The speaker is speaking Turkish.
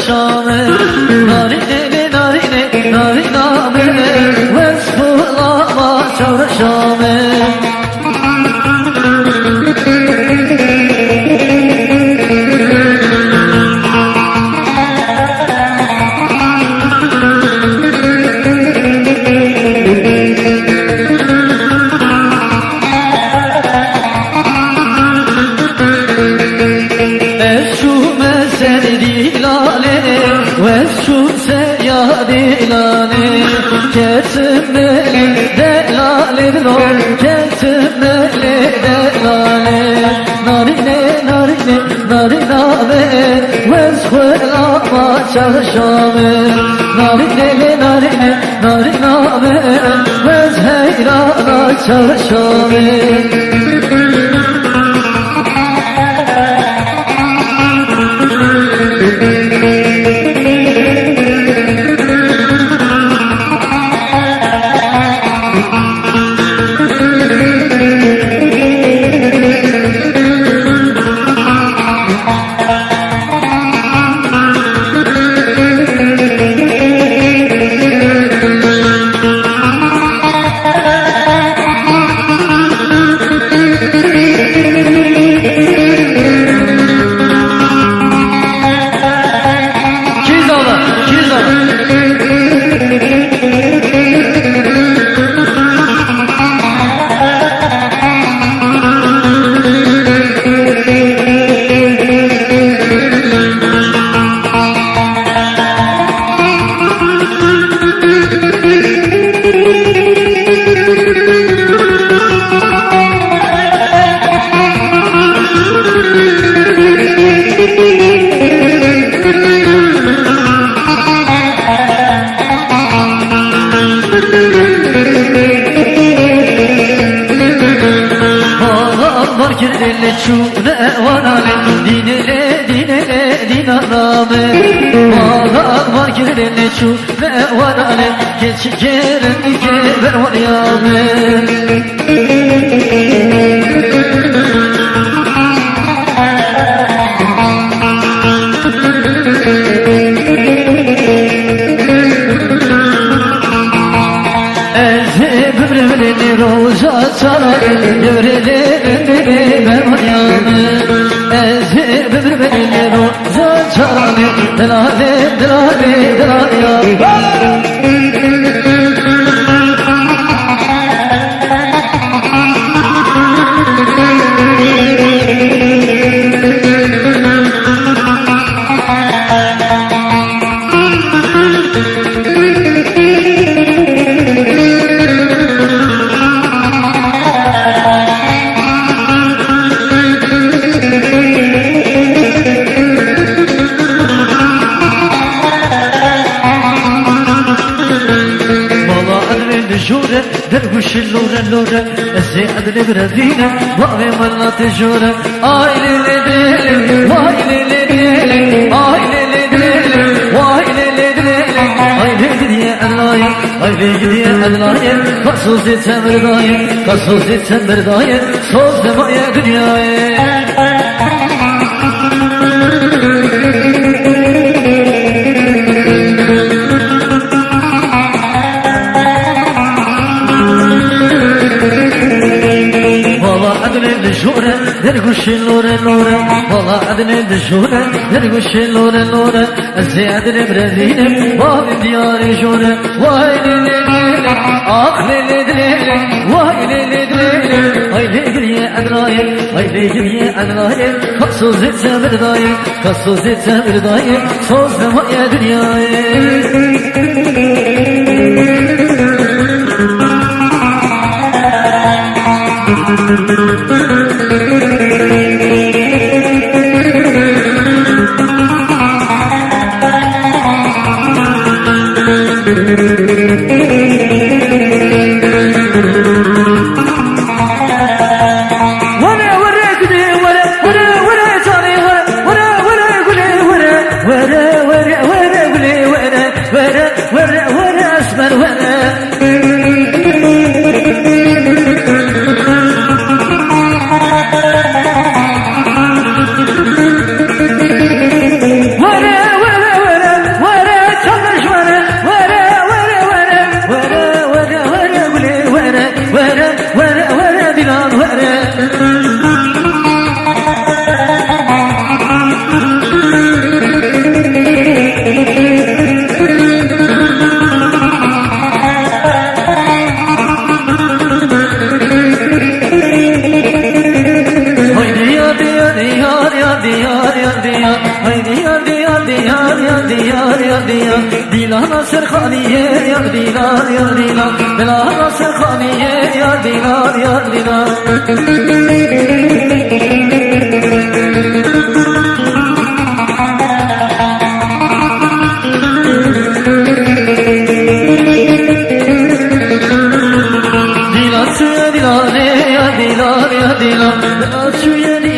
شامه نارینه نارینه نارینامه وصف الله چار شامه وشو سيادلاني كتملي دلالي دلال كتملي دلالي ناريني ناريني نارينامي وزخلا ما شرشامي ناريني ناريني نارينامي وزهيلا ما شرشامي Kirli çune varale dinele dinele dinarame Mağlar var kirli çune varale geç gelin geber var yame Böbreğini roza sarar Devrelerinde ben yame Ezi böbreğini roza sarar Delale delale delale جورة دربش اللورة اللورة الزياد البرازينة وعلي ملات جورة آي ليلي ديلي واي ليلي ديلي آي ليلي ديلي واي ليلي ديلي آي ليلي يا الله آي ليلي يا الله خصوصي تمرداي خصوصي تمرداي صوت ما دنياي الجورة نرقش اللورة اللورة والله عدنا الجورة نرقش اللورة اللورة الزياد البرازيل وابن ديار جورة واي ليلي آخر ليلي واي ليلي اي ليلي أدراي اي ليلي أدراي خصوص التمرداي خصوص التمرداي صوص ما يا دنياي ورا haydi yar diyar diyar yar diyar yar diyar Dilan asır khaniye yar dilar yar dilar Dilan asır khaniye yar dilar yar dilar Dilar suya dilar ya dilar ya dilar Dilar suya dilar